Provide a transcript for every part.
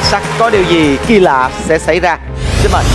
sắc có điều gì kỳ lạ sẽ xảy ra. Xin mời.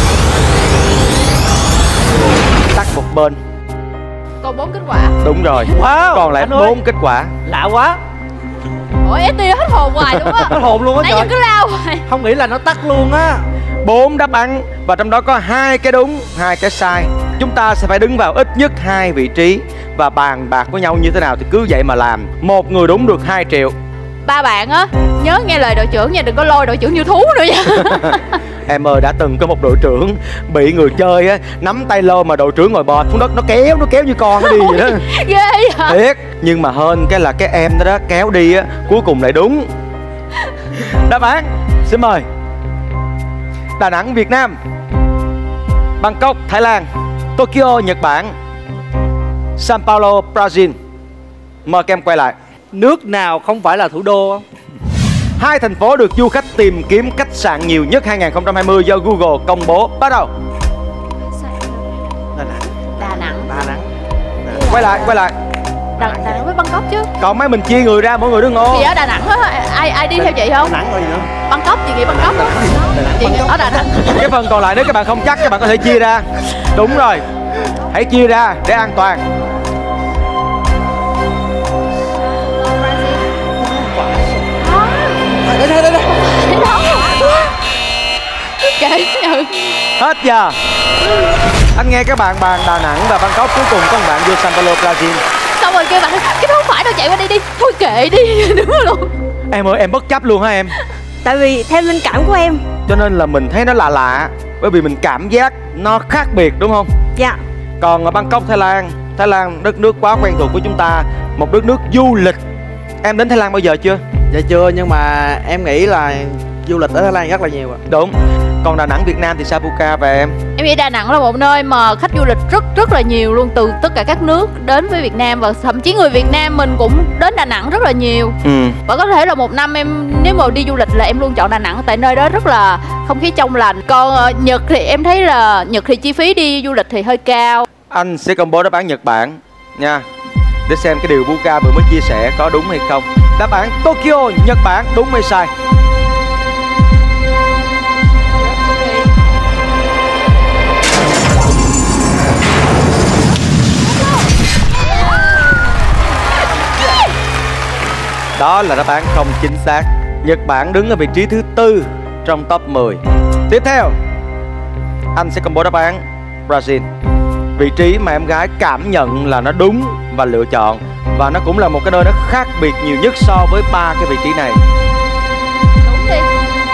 Tắt một bên. Còn 4 kết quả. Đúng rồi. Wow, còn lại 4 kết quả. Lạ quá. Ủa ST hết hồn hoài luôn á. Hết hồn luôn á trời. trời. Nãy giờ cứ lao hoài. Không nghĩ là nó tắt luôn á. 4 đáp án và trong đó có 2 cái đúng, 2 cái sai. Chúng ta sẽ phải đứng vào ít nhất 2 vị trí và bàn bạc với nhau như thế nào thì cứ vậy mà làm. Một người đúng được 2 triệu. Ba bạn á, nhớ nghe lời đội trưởng nha, đừng có lôi đội trưởng như thú nữa nha. Em ơi, đã từng có một đội trưởng bị người chơi á nắm tay lôi mà đội trưởng ngồi bò xuống đất, nó kéo như con nó đi vậy đó. Ghê vậy. Thiệt, nhưng mà hên cái là cái em đó kéo đi á, cuối cùng lại đúng. Đáp án xin mời. Đà Nẵng Việt Nam, Bangkok Thái Lan, Tokyo Nhật Bản, Sao Paulo Brazil. Mời các em quay lại. Nước nào không phải là thủ đô? 2 thành phố được du khách tìm kiếm khách sạn nhiều nhất 2020 do Google công bố. Bắt đầu. Đà Nẵng. Đà Nẵng. Đà Nẵng. Quay lại. Đà Nẵng với Bangkok chứ. Còn mấy mình chia người ra, mỗi người đứng ngô. Chị ở Đà Nẵng á, ai đi theo chị không? Đà Nẵng rồi gì nữa? Bangkok, chị nghĩ Bangkok đó. Chị nghĩ ở Đà Nẵng. Cái phần còn lại nếu các bạn không chắc, các bạn có thể chia ra. Đúng rồi, hãy chia ra để an toàn. Đây. Kệ nhận. Hết giờ. Anh nghe các bạn bàn Đà Nẵng và Bangkok, cuối cùng có một bạn vô Sao Paulo Brazil. Xong rồi kêu bạn cái đó không phải đâu, chạy qua đây đi. Thôi kệ đi, đúng luôn. Em ơi, em bất chấp luôn hả em? Tại vì theo linh cảm của em. Cho nên là mình thấy nó lạ lạ, bởi vì mình cảm giác nó khác biệt đúng không? Dạ. Còn ở Bangkok Thái Lan đất nước quá quen thuộc của chúng ta, một đất nước du lịch. Em đến Thái Lan bao giờ chưa? Dạ chưa, nhưng mà em nghĩ là du lịch ở Thái Lan rất là nhiều ạ. Đúng. Còn Đà Nẵng Việt Nam thì sao Puka và em? Em nghĩ Đà Nẵng là một nơi mà khách du lịch rất là nhiều luôn, từ tất cả các nước đến với Việt Nam, và thậm chí người Việt Nam mình cũng đến Đà Nẵng rất là nhiều. Và có thể là một năm em nếu mà đi du lịch là em luôn chọn Đà Nẵng, tại nơi đó rất là không khí trong lành. Còn Nhật thì em thấy là Nhật thì chi phí đi du lịch thì hơi cao. Anh sẽ công bố đáp án Nhật Bản nha, để xem cái điều Puka vừa mới chia sẻ có đúng hay không. Đáp án Tokyo Nhật Bản đúng hay sai? Đó là đáp án không chính xác. Nhật Bản đứng ở vị trí thứ 4 trong top 10. Tiếp theo, anh sẽ công bố đáp án Brazil, vị trí mà em gái cảm nhận là nó đúng và lựa chọn, và nó cũng là một cái nơi nó khác biệt nhiều nhất so với 3 cái vị trí này. Đúng đi.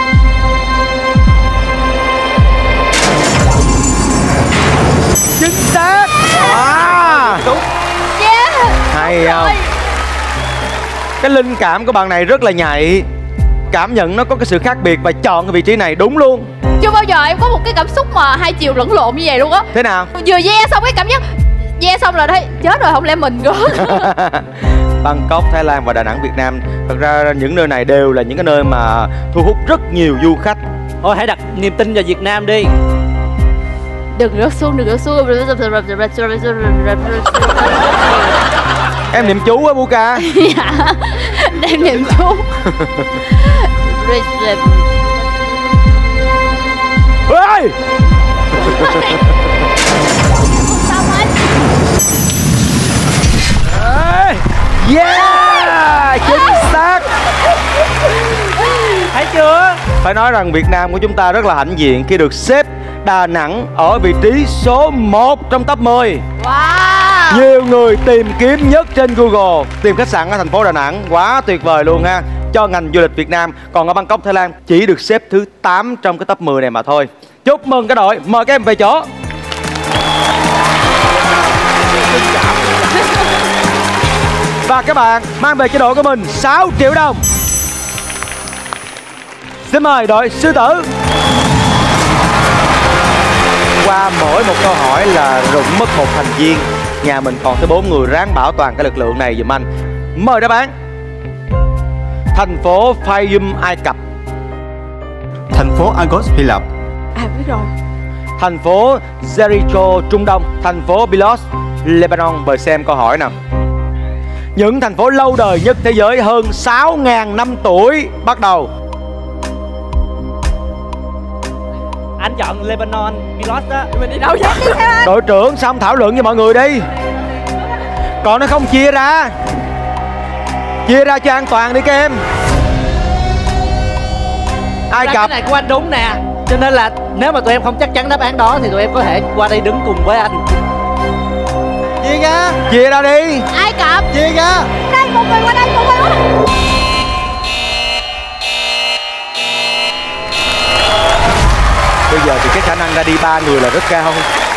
Chính xác. Đúng. Yeah. Hay không? Cái linh cảm của bạn này rất là nhạy, cảm nhận nó có cái sự khác biệt và chọn cái vị trí này đúng luôn. Chưa bao giờ em có một cái cảm xúc mà hai chiều lẫn lộn như vậy luôn á. Thế nào? Vừa xong cái cảm giác xong là thấy chết rồi, không lẽ mình rớt. Bangkok Thái Lan và Đà Nẵng Việt Nam, thật ra những nơi này đều là những cái nơi mà thu hút rất nhiều du khách. Thôi hãy đặt niềm tin vào Việt Nam đi. Đừng rớt xuống. Em niệm chú á Puka. Dạ, đang niệm chú. Ê! Yeah! Chính xác. Thấy chưa? Phải nói rằng Việt Nam của chúng ta rất là hãnh diện khi được xếp Đà Nẵng ở vị trí số 1 trong top 10. Wow. Nhiều người tìm kiếm nhất trên Google, tìm khách sạn ở thành phố Đà Nẵng. Quá tuyệt vời luôn ha, cho ngành du lịch Việt Nam. Còn ở Bangkok Thái Lan chỉ được xếp thứ 8 trong cái top 10 này mà thôi. Chúc mừng cả đội, mời các em về chỗ. Và các bạn mang về cho đội của mình 6 triệu đồng. Xin mời đội Sư Tử. Qua mỗi một câu hỏi là rụng mất một thành viên. Nhà mình còn tới 4 người, ráng bảo toàn cái lực lượng này giùm anh. Mời đáp án. Thành phố Fayum, Ai Cập. Thành phố Argos, Hy Lạp. À biết rồi. Thành phố Jericho, Trung Đông. Thành phố Beirut, Lebanon. Mời xem câu hỏi nào. Những thành phố lâu đời nhất thế giới hơn 6.000 năm tuổi. Bắt đầu. Anh chọn Lebanon Pilos đó. Mình đi đâu vậy? Đội trưởng xong thảo luận với mọi người đi. Còn nó không chia ra. Chia ra cho an toàn đi các em. Ai Cái Cập. này của anh đúng nè. Cho nên là nếu mà tụi em không chắc chắn đáp án đó thì tụi em có thể qua đây đứng cùng với anh. Chia ra. Chia ra đi. Ai Cập. Chia ra. Đây, một người qua đây, một người qua đây. Bây giờ thì cái khả năng ra đi 3 người là rất cao.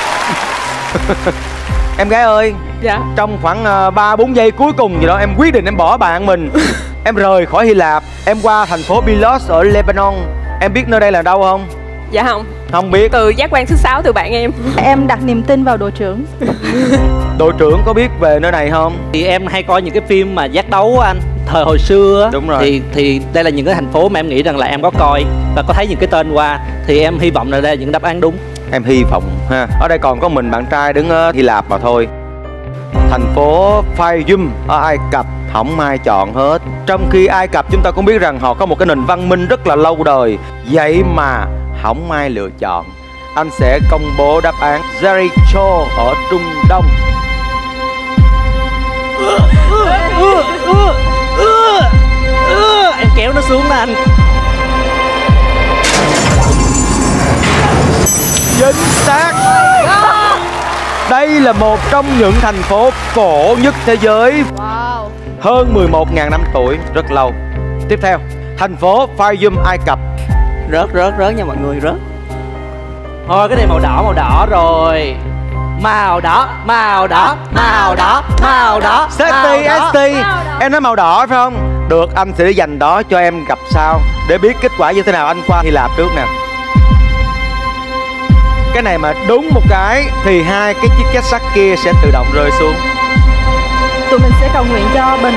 Em gái ơi. Dạ. Trong khoảng 3-4 giây cuối cùng gì đó em quyết định em bỏ bạn mình. Em rời khỏi Hy Lạp. Em qua thành phố Pylos ở Lebanon. Em biết nơi đây là đâu không? Dạ không. Không biết. Từ giác quan thứ 6 từ bạn em. Em đặt niềm tin vào đội trưởng. Đội trưởng có biết về nơi này không? Thì em hay coi những cái phim mà giác đấu á anh, thời hồi xưa á. Đúng rồi. Thì đây là những cái thành phố mà em nghĩ rằng là em có coi và có thấy những cái tên qua, thì em hy vọng là đây là những đáp án đúng. Em hy vọng ha. Ở đây còn có mình bạn trai đứng ở Hy Lạp mà thôi. Thành phố Fayum ở Ai Cập không ai chọn hết. Trong khi Ai Cập chúng ta cũng biết rằng họ có một cái nền văn minh rất là lâu đời. Vậy mà không ai lựa chọn. Anh sẽ công bố đáp án Jericho ở Trung Đông. Em kéo nó xuống đó anh. Chính xác. Đây là một trong những thành phố cổ nhất thế giới. Wow. Hơn 11.000 năm tuổi, rất lâu. Tiếp theo, thành phố Fayum, Ai Cập. Rớt nha mọi người, rớt. Thôi cái này màu đỏ rồi. Màu đỏ. Safety, ST. Em nói màu đỏ phải không? Được, anh sẽ dành đó cho em gặp sau. Để biết kết quả như thế nào. Anh qua Hy Lạp trước nè. Cái này mà đúng một cái thì hai cái chiếc két sắt kia sẽ tự động rơi xuống. Tụi mình sẽ cầu nguyện cho Bình.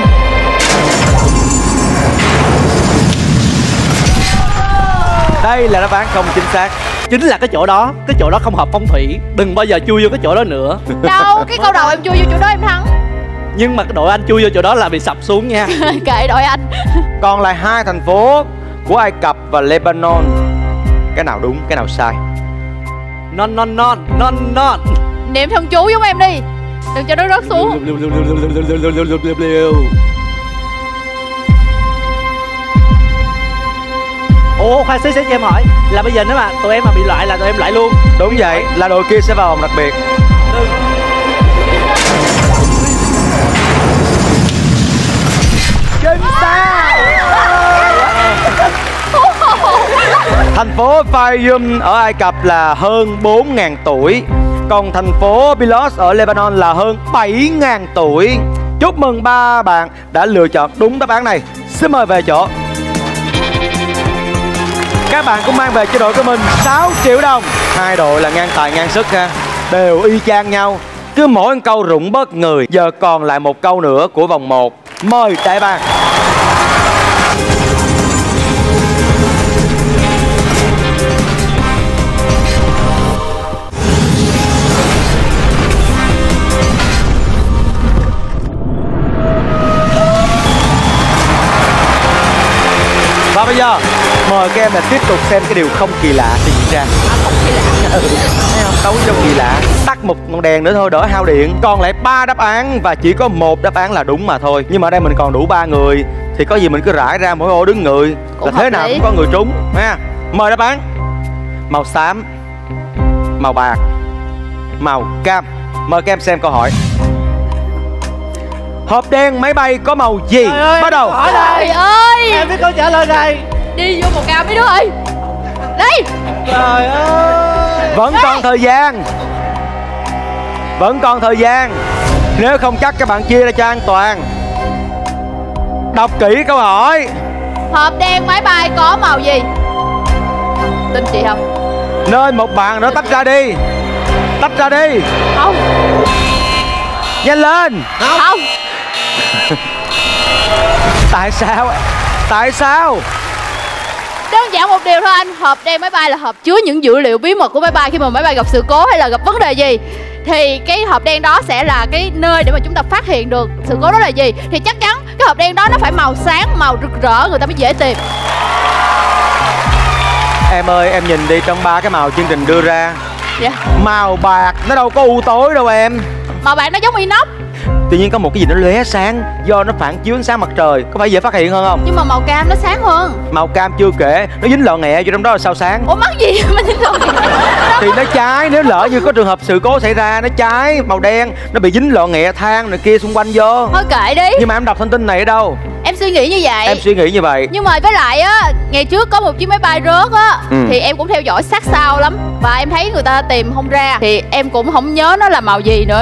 Đây là đáp án không chính xác. Chính là cái chỗ đó không hợp phong thủy. Đừng bao giờ chui vô cái chỗ đó nữa. Đâu, cái câu đầu em chui vô chỗ đó em thắng. Nhưng mà cái đội anh chui vô chỗ đó là bị sập xuống nha. Kệ đội anh. Còn lại hai thành phố của Ai Cập và Lebanon. Cái nào đúng, cái nào sai? Non. Niệm thần chú giống em đi. Đừng cho nó rớt xuống. Ồ khoan xí cho em hỏi là bây giờ nếu mà tụi em mà bị loại là tụi em loại luôn. Đúng vậy, là đội kia sẽ vào vòng đặc biệt. Chính xác. Thành phố Fayum ở Ai Cập là hơn 4.000 tuổi. Còn thành phố Pylos ở Lebanon là hơn 7.000 tuổi. Chúc mừng ba bạn đã lựa chọn đúng đáp án này. Xin mời về chỗ. Các bạn cũng mang về cho đội của mình 6 triệu đồng. Hai đội là ngang tài ngang sức ha. Đều y chang nhau. Cứ mỗi một câu rụng bớt người. Giờ còn lại một câu nữa của vòng 1. Mời đại bàng. Và bây giờ mời các em là tiếp tục xem cái điều không kỳ lạ sẽ diễn ra. Không kỳ lạ. Thấy không? Đấu trong kỳ lạ. Tắt một ngọn đèn nữa thôi đỡ hao điện. Còn lại 3 đáp án và chỉ có một đáp án là đúng mà thôi. Nhưng mà ở đây mình còn đủ 3 người thì có gì mình cứ rải ra mỗi ô đứng người Cũng là thế hợp nào lý. cũng có người trúng ha. Mời đáp án. Màu xám, màu bạc, màu cam. Mời các em xem câu hỏi. Hộp đen máy bay có màu gì? Bắt đầu. Hỏi Trời đây. ơi. Em biết câu trả lời này. Đi vô một cao mấy đứa ơi. Đi. Trời ơi. Vẫn còn thời gian. Vẫn còn thời gian. Nếu không chắc các bạn chia ra cho an toàn. Đọc kỹ câu hỏi. Hộp đen máy bay có màu gì? Tin chị không? Nên một bạn nữa tách ra đi. Tách ra đi. Không. Nhanh lên. Không. Tại sao? Tại sao? Đơn giản một điều thôi anh. Hộp đen máy bay là hộp chứa những dữ liệu bí mật của máy bay khi mà máy bay gặp sự cố hay là gặp vấn đề gì. Thì cái hộp đen đó sẽ là cái nơi để mà chúng ta phát hiện được sự cố đó là gì. Thì chắc chắn cái hộp đen đó nó phải màu sáng, màu rực rỡ người ta mới dễ tìm. Em ơi, em nhìn đi, trong 3 cái màu chương trình đưa ra, Dạ. màu bạc nó đâu có u tối đâu em. Màu bạc nó giống inox. Tự nhiên có một cái gì nó lóe sáng do nó phản chiếu ánh sáng mặt trời, có phải dễ phát hiện hơn không? Nhưng mà màu cam nó sáng hơn. Màu cam chưa kể, nó dính lọ nghẹ vô trong đó là sao sáng. Ủa mắc gì mà dính lọ nghẹ? Thì nó cháy, nếu lỡ như có trường hợp sự cố xảy ra nó cháy. Màu đen nó bị dính lọ nghẹ than này kia xung quanh vô. Thôi kệ đi. Nhưng mà em đọc thông tin này ở đâu? Em suy nghĩ như vậy. Em suy nghĩ như vậy. Nhưng mà với lại á, ngày trước có một chiếc máy bay rớt á, thì em cũng theo dõi sát sao lắm. Và em thấy người ta tìm không ra, thì em cũng không nhớ nó là màu gì nữa.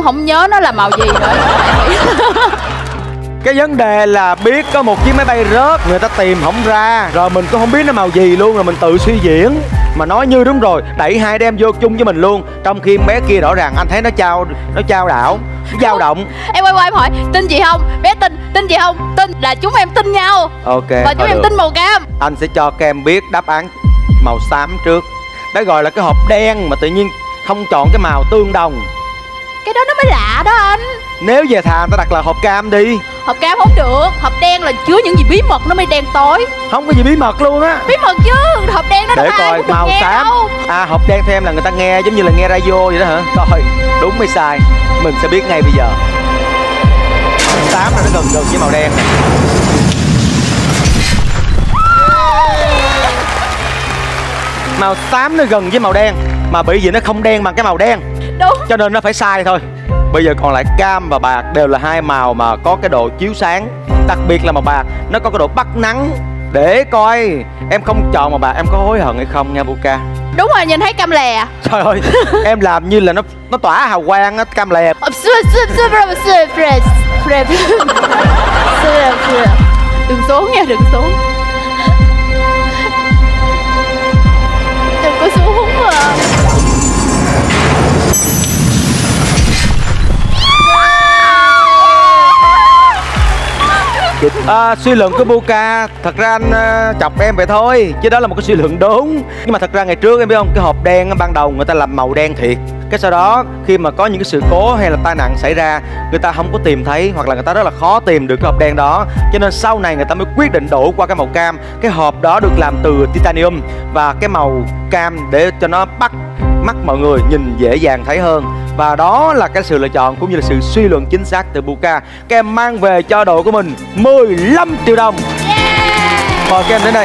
Cái vấn đề là biết có một chiếc máy bay rớt, người ta tìm không ra, rồi mình cũng không biết nó màu gì luôn, rồi mình tự suy diễn. Mà nói như đúng rồi, đẩy hai đem vô chung với mình luôn. Trong khi bé kia rõ ràng anh thấy nó trao đảo, nó dao động. Em quay qua em hỏi, tin chị không? Bé tin chị không? Tin là chúng em tin nhau. Ok. Và chúng em tin màu cam. Anh sẽ cho các em biết đáp án màu xám trước. Đó gọi là cái hộp đen mà tự nhiên không chọn cái màu tương đồng. Cái đó nó mới lạ đó anh. Nếu về thà ta đặt là hộp cam đi. Hộp cam không được, hộp đen là chứa những gì bí mật nó mới đen tối. Không có gì bí mật luôn á. Bí mật chứ, hộp đen nó để đâu ai coi cũng được màu nghe xám đâu. À, hộp đen theo em là người ta nghe giống như là nghe radio vậy đó hả? Coi đúng hay sai mình sẽ biết ngay bây giờ. Màu xám là nó gần với màu đen. Màu xám nó gần với màu đen, mà bởi vì nó không đen bằng cái màu đen, Đúng. cho nên nó phải sai thôi. Bây giờ còn lại cam và bạc đều là hai màu mà có cái độ chiếu sáng. Đặc biệt là màu bạc nó có cái độ bắt nắng. Để coi em không chọn màu bạc em có hối hận hay không nha Buka. Đúng rồi, nhìn thấy cam lè. Trời ơi, em làm như là nó tỏa hào quang á, cam lè. Đừng xuống nha, đừng xuống. Đừng có xuống mà. Suy luận của Buka, thật ra anh chọc em vậy thôi, chứ đó là một cái suy luận đúng. Nhưng mà thật ra ngày trước em biết không, cái hộp đen ban đầu người ta làm màu đen thiệt. Cái sau đó khi mà có những cái sự cố hay là tai nạn xảy ra, người ta không có tìm thấy, hoặc là người ta rất là khó tìm được cái hộp đen đó, cho nên sau này người ta mới quyết định đổ qua cái màu cam. Cái hộp đó được làm từ titanium và cái màu cam để cho nó bắt mắt mọi người nhìn dễ dàng thấy hơn. Và đó là cái sự lựa chọn cũng như là sự suy luận chính xác từ Buka. Các em mang về cho đội của mình 15 triệu đồng. Mời các em đến đây.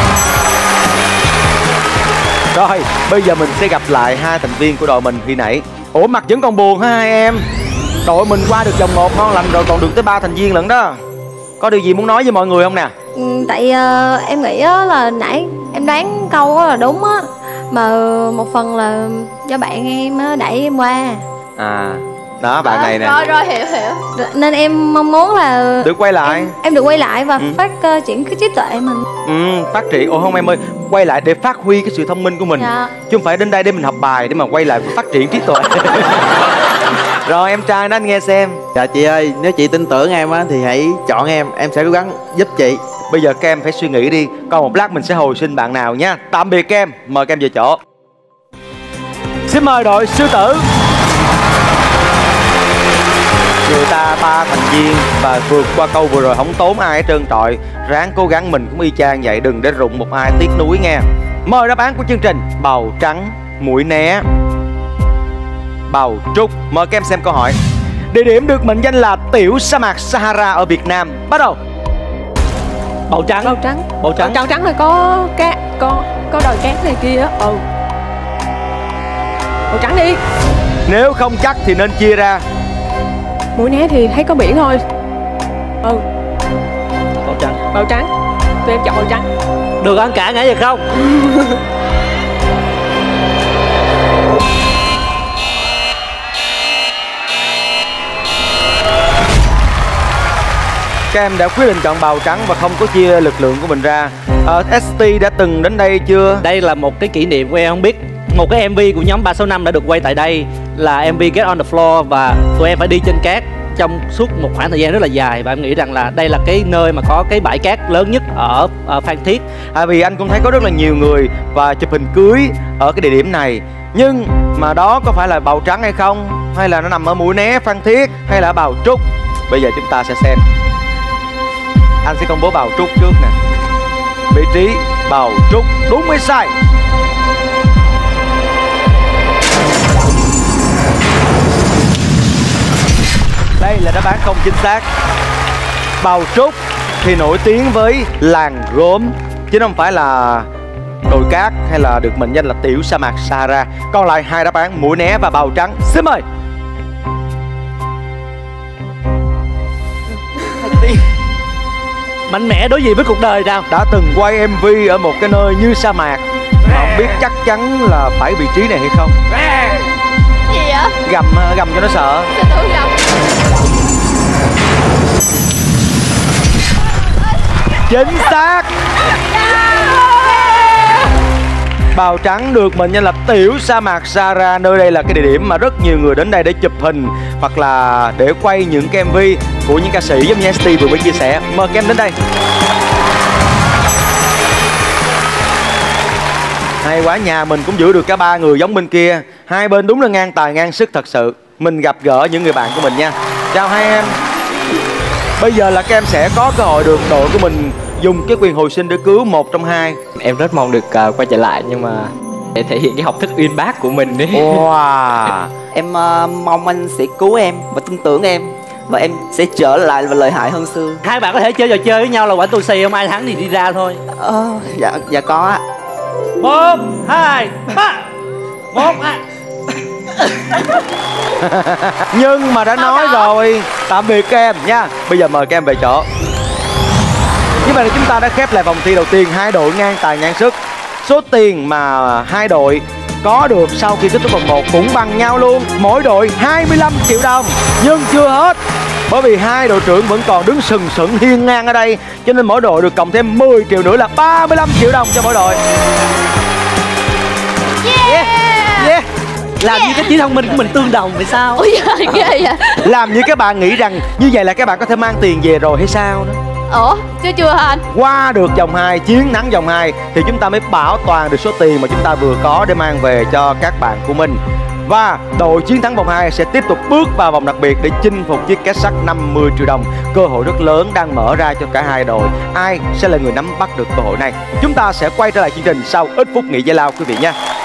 Rồi, bây giờ mình sẽ gặp lại hai thành viên của đội mình khi nãy. Ủa, mặt vẫn còn buồn hả hai em? Đội mình qua được vòng 1 ngon lành rồi, còn được tới 3 thành viên lận đó. Có điều gì muốn nói với mọi người không nè? Tại em nghĩ là nãy em đoán câu đó là đúng á, mà một phần là do bạn em đẩy em qua. À, đó bạn này nè. Rồi hiểu. Nên em mong muốn là được quay lại. Em được quay lại và phát triển cái trí tuệ mình. Phát triển. Ồ không em ơi, quay lại để phát huy cái sự thông minh của mình. Dạ. Chứ không phải đến đây để mình học bài, để mà quay lại phát triển trí tuệ. Rồi em trai đó, anh nghe xem. Dạ chị ơi, nếu chị tin tưởng em á thì hãy chọn em sẽ cố gắng giúp chị. Bây giờ các em phải suy nghĩ đi, còn một lát mình sẽ hồi sinh bạn nào nha. Tạm biệt các em, mời các em về chỗ. Xin mời đội sư tử. Người ta 3 thành viên và vượt qua câu vừa rồi không tốn ai hết trơn trọi. Ráng cố gắng mình cũng y chang vậy, đừng để rụng một ai tiếc nuối nghe. Mời đáp án của chương trình: bầu trắng, mũi né, bầu trúc. Mời các em xem câu hỏi. Địa điểm được mệnh danh là tiểu sa mạc Sahara ở Việt Nam. Bắt đầu. Bầu trắng. Màu trắng là có đồi cát này kia á. Màu trắng đi. Nếu không chắc thì nên chia ra. Mũi né thì thấy có biển thôi. Màu trắng. Tụi em chọn màu trắng. Được ăn cả ngã vậy không? Các em đã quyết định chọn bầu trắng và không có chia lực lượng của mình ra. ST đã từng đến đây chưa? Đây là một cái kỷ niệm của em, không biết. Một cái MV của nhóm 365 đã được quay tại đây, là MV Get on the Floor, và tụi em phải đi trên cát trong suốt một khoảng thời gian rất là dài. Và em nghĩ rằng là đây là cái nơi mà có cái bãi cát lớn nhất ở Phan Thiết. Vì anh cũng thấy có rất là nhiều người và chụp hình cưới ở cái địa điểm này. Nhưng mà đó có phải là bầu trắng hay không? Hay là nó nằm ở Mũi Né, Phan Thiết, hay là bầu trúc? Bây giờ chúng ta sẽ xem. Anh sẽ công bố bầu trúc trước nè. Vị trí Bào Trúc. Đúng hay sai? Đây là đáp án không chính xác. Bào Trúc thì nổi tiếng với làng gốm, chứ không phải là đồi cát hay là được mệnh danh là tiểu sa mạc Sahara. Còn lại hai đáp án Mũi Né và Bào Trắng. Xin mời. Mạnh mẽ đối diện với cuộc đời nào. Đã từng quay MV ở một cái nơi như sa mạc, mà không biết chắc chắn là phải vị trí này hay không. Gì vậy? Gầm cho nó sợ. Sao tự gầm? Chính xác. Bào Trắng được mệnh danh là tiểu sa mạc Sahara. Nơi đây là cái địa điểm mà rất nhiều người đến đây để chụp hình hoặc là để quay những cái MV của những ca sĩ giống như ST vừa mới chia sẻ. Mời các em đến đây. Hay quá, nhà mình cũng giữ được cả ba người giống bên kia. Hai bên đúng là ngang tài ngang sức thật sự. Mình gặp gỡ những người bạn của mình nha. Chào hai em. Bây giờ là các em sẽ có cơ hội được đội của mình dùng cái quyền hồi sinh để cứu một trong hai. Em rất mong được quay trở lại, nhưng mà để thể hiện cái học thức uyên bác của mình đấy. Wow. Em mong anh sẽ cứu em và tin tưởng em, và em sẽ trở lại và lợi hại hơn xưa. Hai bạn có thể chơi trò chơi với nhau là quản tù xì không? Ai thắng thì đi ra thôi. Dạ có á. 1, 2, 3. 1, 2. Nhưng mà đã nói rồi, tạm biệt các em nha. Bây giờ mời các em về chỗ. Như vậy là chúng ta đã khép lại vòng thi đầu tiên, hai đội ngang tài ngang sức. Số tiền mà hai đội có được sau khi kết thúc vòng 1 cũng bằng nhau luôn, mỗi đội 25 triệu đồng. Nhưng chưa hết, bởi vì hai đội trưởng vẫn còn đứng sừng sững hiên ngang ở đây, cho nên mỗi đội được cộng thêm 10 triệu nữa là 35 triệu đồng cho mỗi đội. Yeah. Làm như cái trí thông minh của mình tương đồng vậy sao? Ôi giời, ghê vậy. Làm như các bạn nghĩ rằng như vậy là các bạn có thể mang tiền về rồi hay sao đó. Ủa, chưa hả anh? Qua được vòng 2, chiến thắng vòng 2 thì chúng ta mới bảo toàn được số tiền mà chúng ta vừa có để mang về cho các bạn của mình. Và đội chiến thắng vòng 2 sẽ tiếp tục bước vào vòng đặc biệt để chinh phục chiếc két sắt 50 triệu đồng. Cơ hội rất lớn đang mở ra cho cả hai đội. Ai sẽ là người nắm bắt được cơ hội này? Chúng ta sẽ quay trở lại chương trình sau ít phút nghỉ giải lao quý vị nha.